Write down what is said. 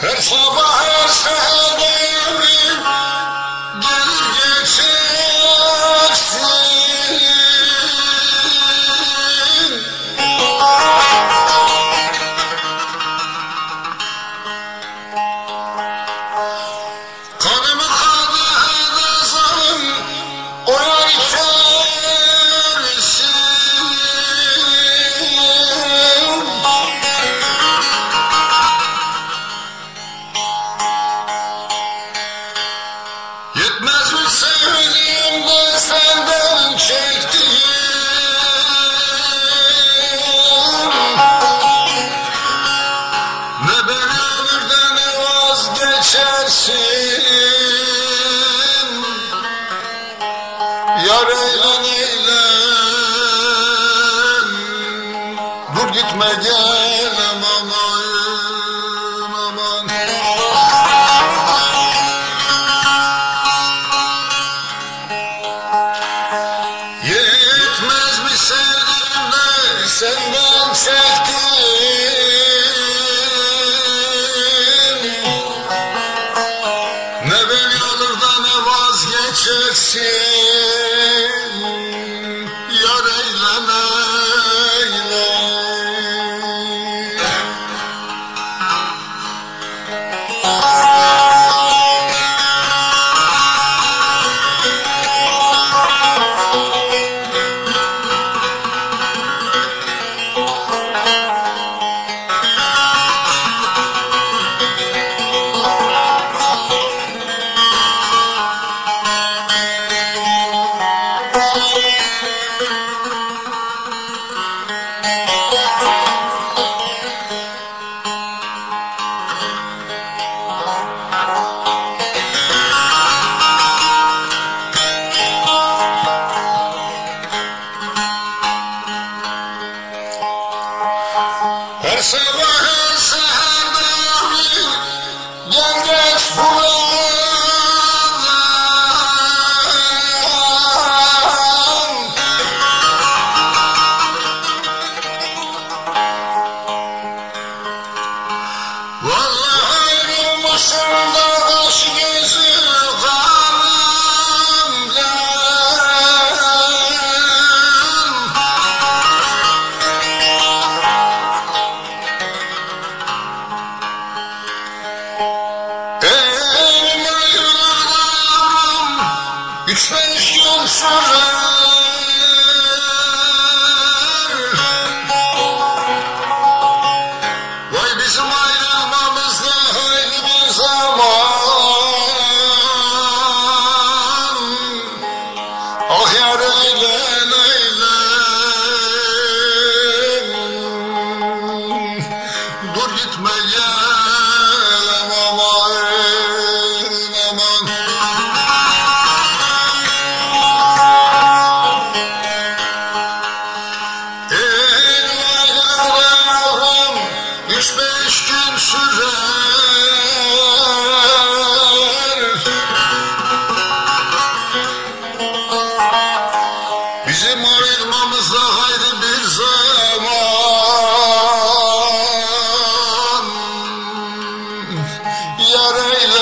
Her sabah her seher devrim gelir geçersin. Kanımı kadehede zalim oyar içersin. Yetmez mi sevdiğimden senden çektiğim? Ne beni alır da ne vazgeçersin. Yar eylem eylem, dur gitme gel aman aman. Yetmez mi sevdiğimde senden çektim? Ne beni alır da ne vazgeçersin. Yar eylem eylem. Her sabah her seher devrim gel geç buradan. Vallahi ayrılmışım da kaş gözü kalemden. Elim ayırlarda yavrum 3-5 gün sürer. Vay bizim ayrılmamızda hayli bir zaman. Ah yar eylem eylem, dur gitme gel aman aman. Elim aylarda yavrum 3-5 gün sürer. Bizim ayrılmamızda hayli bir zaman. Yar eylem